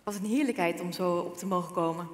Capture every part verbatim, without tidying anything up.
Wat een heerlijkheid om zo op te mogen komen.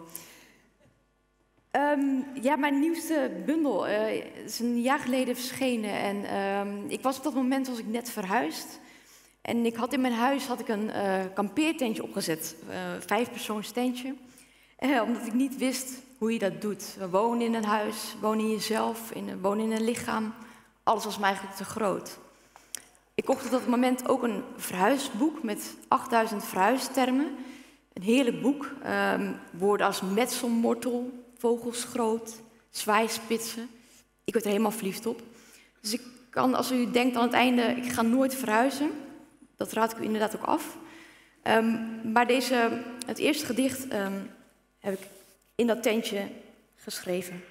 Um, ja, mijn nieuwste bundel uh, is een jaar geleden verschenen. En um, ik was op dat moment was ik net verhuisd. En ik had in mijn huis had ik een uh, kampeertentje opgezet. Uh, vijfpersoonstentje. Uh, omdat ik niet wist hoe je dat doet. We wonen in een huis, wonen in jezelf, in, wonen in een lichaam. Alles was me eigenlijk te groot. Ik kocht op dat moment ook een verhuisboek met achtduizend verhuistermen. Een heerlijk boek. Um, woorden als metselmortel, vogelsgroot, zwaaispitsen. Ik werd er helemaal verliefd op. Dus ik kan, als u denkt aan het einde, ik ga nooit verhuizen. Dat raad ik u inderdaad ook af. Um, maar deze, het eerste gedicht um, heb ik in dat tentje geschreven.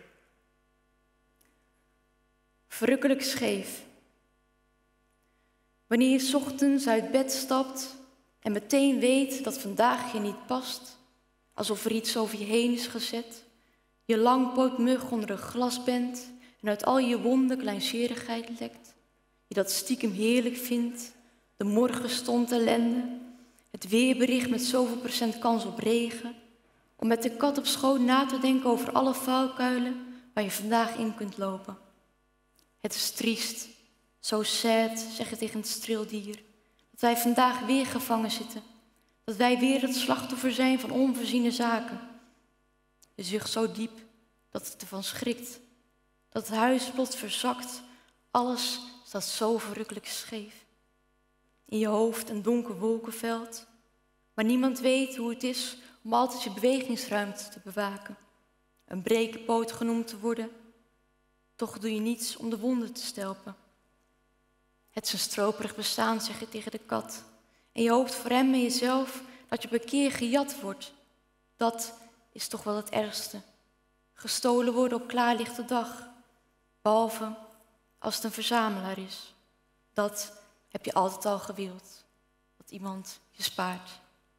Verrukkelijk scheef. Wanneer je 's ochtends uit bed stapt en meteen weet dat vandaag je niet past, alsof er iets over je heen is gezet, je langpootmug onder een glas bent en uit al je wonden kleinzerigheid lekt, je dat stiekem heerlijk vindt, de morgenstond ellende, het weerbericht met zoveel procent kans op regen, om met de kat op schoot na te denken over alle valkuilen waar je vandaag in kunt lopen. Het is triest, zo sad, zeg je tegen het streeldier, dat wij vandaag weer gevangen zitten, dat wij weer het slachtoffer zijn van onvoorziene zaken. Je zucht zo diep dat het ervan schrikt, dat het huis plots verzakt, alles staat zo verrukkelijk scheef. In je hoofd een donker wolkenveld, maar niemand weet hoe het is om altijd je bewegingsruimte te bewaken. Een brekenpoot genoemd te worden, toch doe je niets om de wonden te stelpen. Het is een stroperig bestaan, zeg je tegen de kat. En je hoopt voor hem en jezelf dat je op een keer gejat wordt. Dat is toch wel het ergste. Gestolen worden op klaarlichte dag. Behalve als het een verzamelaar is. Dat heb je altijd al gewild. Dat iemand je spaart.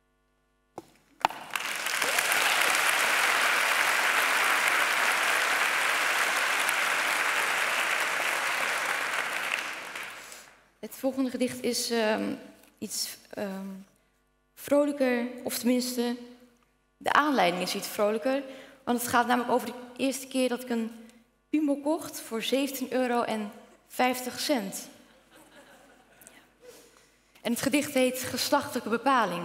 Het volgende gedicht is um, iets um, vrolijker, of tenminste, de aanleiding is iets vrolijker. Want het gaat namelijk over de eerste keer dat ik een piemel kocht voor zeventien euro en vijftig cent. En het gedicht heet Geslachtelijke bepaling.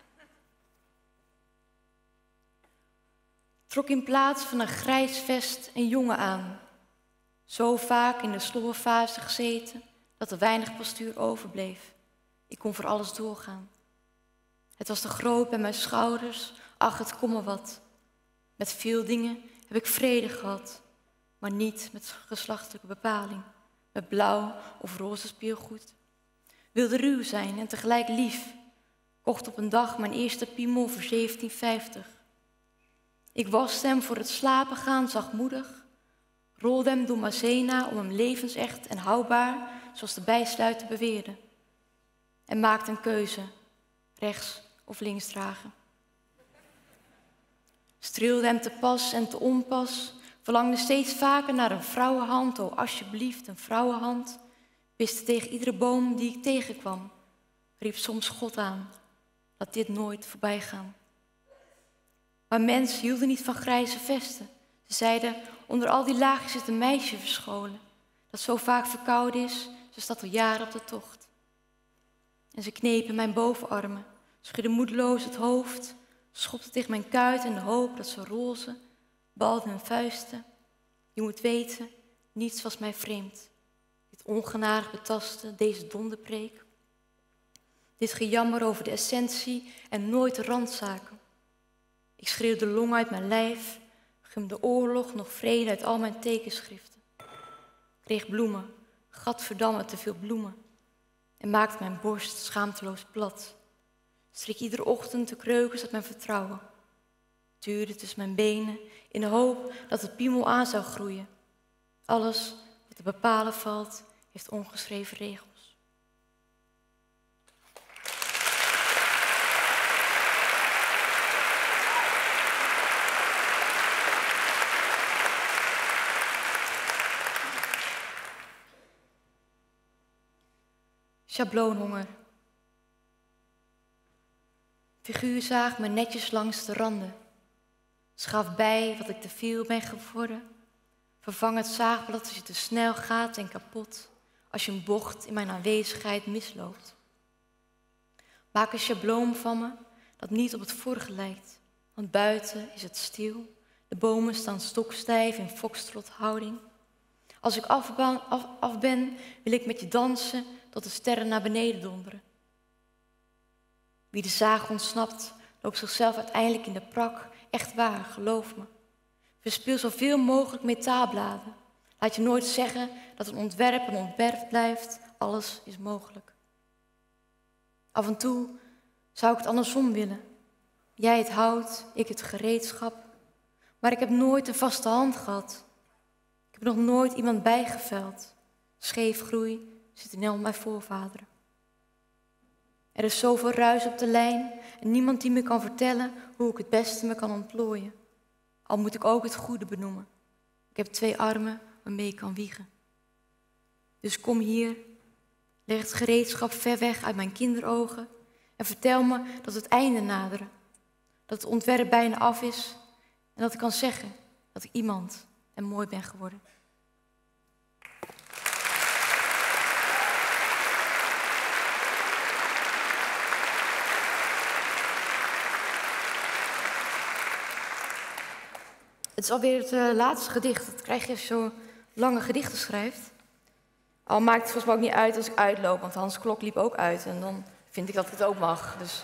Trok in plaats van een grijs vest een jongen aan. Zo vaak in de slobberfase gezeten dat er weinig postuur overbleef. Ik kon voor alles doorgaan. Het was te groot bij mijn schouders, ach, het kon me wat. Met veel dingen heb ik vrede gehad, maar niet met geslachtelijke bepaling. Met blauw of roze speelgoed. Wilde ruw zijn en tegelijk lief. Kocht op een dag mijn eerste piemel voor zeventien vijftig. Ik waste hem voor het slapen gaan zachtmoedig. Rolde hem door Mazena om hem levensecht en houdbaar, zoals de bijsluiter beweerde. En maakte een keuze, rechts of links dragen. Streelde hem te pas en te onpas, verlangde steeds vaker naar een vrouwenhand, oh alsjeblieft een vrouwenhand. Wiste tegen iedere boom die ik tegenkwam, riep soms God aan, laat dit nooit voorbij gaan. Maar mensen hielden niet van grijze vesten. Ze zeiden, onder al die laagjes zit een meisje verscholen, dat zo vaak verkouden is, ze staat al jaren op de tocht. En ze knepen mijn bovenarmen, schudden moedeloos het hoofd, schopten tegen mijn kuit in de hoop dat ze roze, balden hun vuisten. Je moet weten, niets was mij vreemd. Dit ongenadig betasten, deze donderpreek. Dit gejammer over de essentie en nooit de randzaken. Ik schreeuwde de long uit mijn lijf, gumde oorlog nog vrede uit al mijn tekenschriften. Kreeg bloemen, gadverdamme te veel bloemen. En maakte mijn borst schaamteloos plat. Strik iedere ochtend de kreukels uit mijn vertrouwen. Tuurde tussen mijn benen in de hoop dat het piemel aan zou groeien. Alles wat te bepalen valt, heeft ongeschreven regels. Schabloonhonger. Figuur zaagt me netjes langs de randen. Schaaf bij wat ik te veel ben geworden. Vervang het zaagblad als je te snel gaat en kapot. Als je een bocht in mijn aanwezigheid misloopt. Maak een schabloon van me dat niet op het vorige lijkt. Want buiten is het stil. De bomen staan stokstijf in foxtrothouding. Als ik af ben, af, af ben, wil ik met je dansen tot de sterren naar beneden donderen. Wie de zaag ontsnapt, loopt zichzelf uiteindelijk in de prak. Echt waar, geloof me. Verspil zoveel mogelijk metaalbladen. Laat je nooit zeggen dat een ontwerp een ontwerp blijft. Alles is mogelijk. Af en toe zou ik het andersom willen. Jij het hout, ik het gereedschap. Maar ik heb nooit een vaste hand gehad. Ik heb nog nooit iemand bijgeveld. Scheefgroei zit in al mijn voorvaderen. Er is zoveel ruis op de lijn en niemand die me kan vertellen hoe ik het beste me kan ontplooien. Al moet ik ook het goede benoemen. Ik heb twee armen waarmee ik kan wiegen. Dus kom hier, leg het gereedschap ver weg uit mijn kinderogen en vertel me dat het einde naderen. Dat het ontwerp bijna af is en dat ik kan zeggen dat ik iemand en mooi ben geworden. Het is alweer het uh, laatste gedicht. Dat krijg je als je zo lange gedichten schrijft. Al maakt het volgens mij ook niet uit als ik uitloop, want Hans Klok liep ook uit. En dan vind ik dat ik het ook mag. Dus.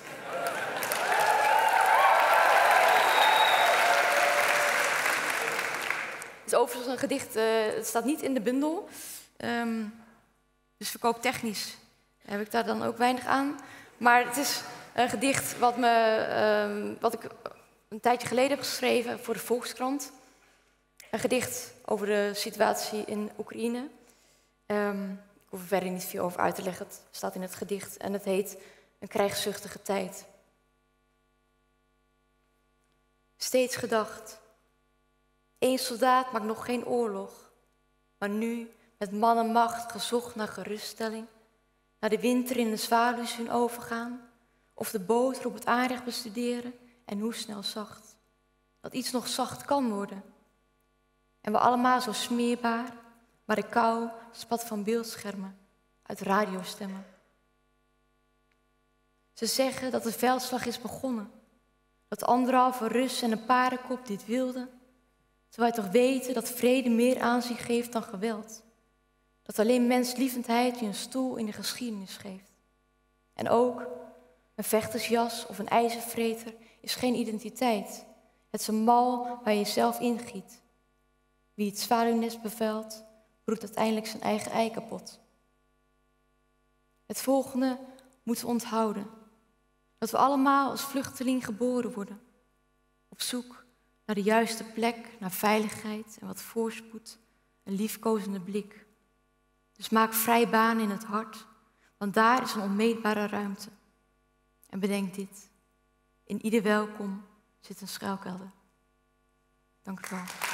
Het is overigens een gedicht, uh, het staat niet in de bundel. Um, dus verkooptechnisch heb ik daar dan ook weinig aan. Maar het is een gedicht wat, me, um, wat ik een tijdje geleden heb geschreven voor de Volkskrant. Een gedicht over de situatie in Oekraïne. Um, ik hoef er verder niet veel over uit te leggen. Het staat in het gedicht en het heet Een krijgszuchtige tijd. Steeds gedacht. Eén soldaat maakt nog geen oorlog. Maar nu met man en macht gezocht naar geruststelling. Naar de winter in de zwaluwseizoen overgaan. Of de boter op het aanrecht bestuderen. En hoe snel zacht. Dat iets nog zacht kan worden. En we allemaal zo smeerbaar. Maar de kou spat van beeldschermen. Uit radiostemmen. Ze zeggen dat de veldslag is begonnen. Dat anderhalve Rus en een paardenkop dit wilden. Terwijl wij toch weten dat vrede meer aanzien geeft dan geweld. Dat alleen menslievendheid je een stoel in de geschiedenis geeft. En ook een vechtersjas of een ijzervreter is geen identiteit. Het is een mal waar je jezelf ingiet. Wie het zwaluwnest bevuilt, broedt uiteindelijk zijn eigen ei kapot. Het volgende moeten we onthouden. Dat we allemaal als vluchteling geboren worden. Op zoek naar de juiste plek, naar veiligheid en wat voorspoed. Een liefkozende blik. Dus maak vrij baan in het hart, want daar is een onmeetbare ruimte. En bedenk dit. In ieder welkom zit een schuilkelder. Dank u wel.